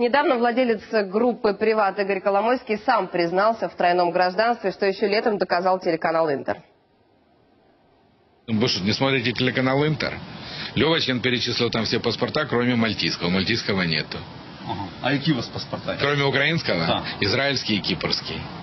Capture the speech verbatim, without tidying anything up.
Недавно владелец группы «Приват» Игорь Коломойский сам признался в тройном гражданстве, что еще летом доказал телеканал «Интер». Вы что, не смотрите телеканал «Интер»? Левочкин перечислил там все паспорта, кроме мальтийского. Мальтийского нету. Ага. А какие у вас паспорта? Кроме украинского? Да. Израильский и кипрский.